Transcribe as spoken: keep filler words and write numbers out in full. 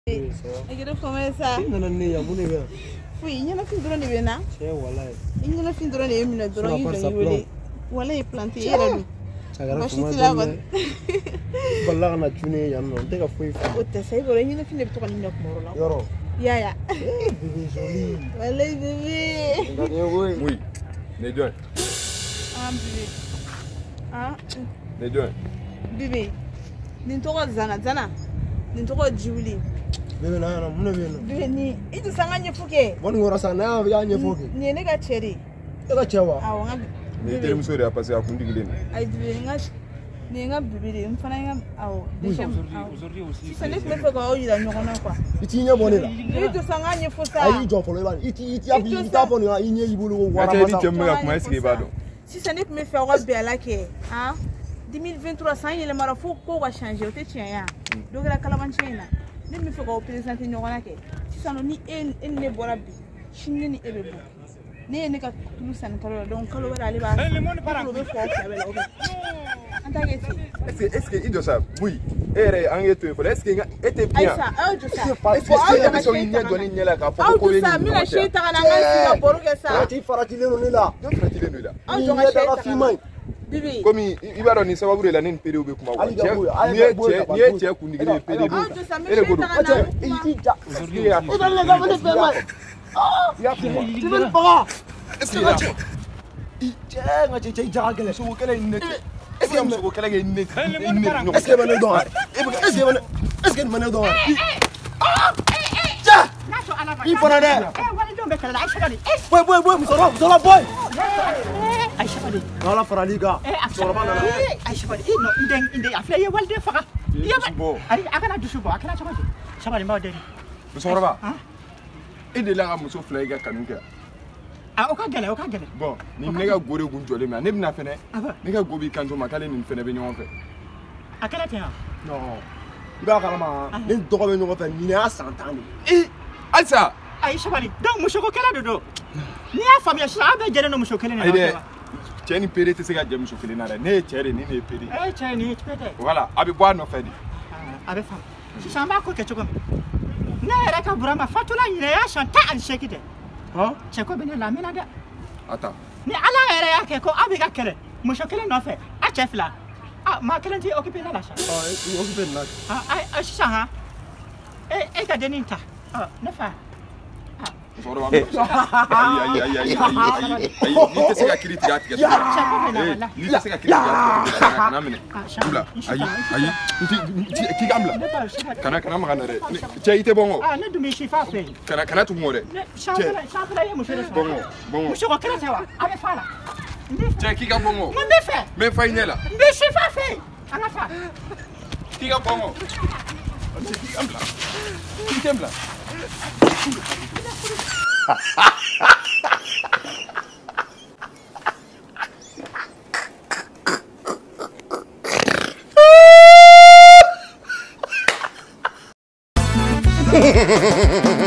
Quiero comer esa. No, no, ni ya mune be. Fui, ni na fin drone be na. Che wallahi. Ni na fin drone e mi na drone yi da yole. Wallahi planté era du. Chagara kuma la ba. Balla na tune ya no, te ka foi. O te sai gore ni na fin de to kan ni ko moro la. Yoro. Ya ya. Bébé joli. Wallahi bébé. Ndani oui. Oui. Les deux. Ah bébé. Ah. Les deux. Bébé. Ni to ko zana zana. Ni to ko jiwli. Bébé na na mune be no. Bébé ni itu sanga nyefuke. Boni wora sana ya nyefuke. Ni ne ga cheri. E ka chewa. Ah wanga. Mais tele muso de passer à kundi gilene. Ay bébé nga ni nga bébé mfana nga aw. Aujourd'hui aussi. Si ça n'est pas fait ko yira nyokona kwa. Iti nye boni la. Itu sanga nyefusa. Ayi jo folo ba. Iti iti abi ita boni ya inye ibulu wo wara Ati masa. di temme ga kuma eske ba do. Si ça n'est pas fait ko be ala ke, hein? deux mille vingt-trois ça il mara fo ko va changer o te tien ya. Donc la kalamanchina. Ni me fait ko présenter nyokona ke. Si ça no ni en en ne bora bi. Shinne ni ebe bo. Ni ne ka tulu san kalo donc kalo wala ali ba. Le monde para. Est-ce que est-ce que il doit ça? Oui. Ere angete fo. Est-ce que était bien? Aïssa, ah je sais. Est-ce que c'est so inya doni nyela ka fo ko ni. Ah ça mina shita kana ngasi ka boru ke sa. Ati farati le no ni la. Donc frati le là. Ah je sais ka fimai. Bibi. Komi ibaro ni sababu le la ni pere obe kuma wa. Ni ni tie kundi gile pere do. Ah je sais Ere godo. mina Iti ja. Aujourd'hui ya. O dalle ga mone be mai. Ah, Ya kuma. tu veux pas? Est-ce que là? Iti nga che che ja gele. So kala ni est-ce que muso kala ga ni? Est-ce que mané do? Est-ce que mané? Est-ce que mané do? Ah! Ja! Il faut aller. Boy boy boy, muso ro, muso ro boy. Aisha bade. Wala faraliga. So ba na. Aisha bade. No indeng indeng afle ye walde faka. Ya ba. Ari akana dusu bo, akana chama. Chama ni ma de. Muso ro ba. Et de là muso fly ga kanuka. Ah o ka gele, o ka gele. Bon, ni nega gore gun jole me. Ne bina fene. Nega gobi kanjo makale ni fene be nyon fe. Akana te ha. Non. Iba kalama. Ni dogo be nyoko fe ni a santan ni. Eh, Aïssa. Aisha bade. Donc muso ko kala do. Ni a famia sha ba gele no muso kele na. Aide. Tieni pere te se ga jam muso kele na. Ne chere ni ne pere. Eh chani pete. Voilà, abi boa no fe di. Abe fam. Si samba ko ke choko. Ne era ka burama fatula ni ya shanta an shekide. Hein? Cheko bene la mena da. Attends. Ni ala era ya ke ko abi ga kele. Muso kele no fe. A chefla. Ah ma kele ti occupé na la cha. Ah, il occupe na. Ah ah sha ha. Eh eh ka deninta. Ah ne fa. Muso ro ba. Aïe aïe aïe aïe aïe. Ni te se ga kiri tiga tiga. Cheko bene wala. Ni te se ga kiri tiga. Na mene. Oula, aïe aïe. Nti ki gamla. Kana kana magana re. Che ite bongo. Ah ne dumi shi fa fe. Kana kana tu ngore. Chambela chambela ye muso. Bongo, bongo. Muso ko kele tawa. Abe fala. Che ki ga bongo. Mo me fe. Me fa inyela. Me shi fa fe. Ana fa. Ki ga bongo. Ki gamla. Ki gamla. Ha ha ha ha ha!